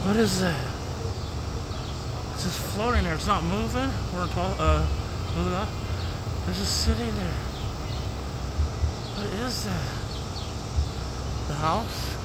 What is that? It's just floating there. It's not moving. We're in oologah. It's just sitting there. What is that? The house?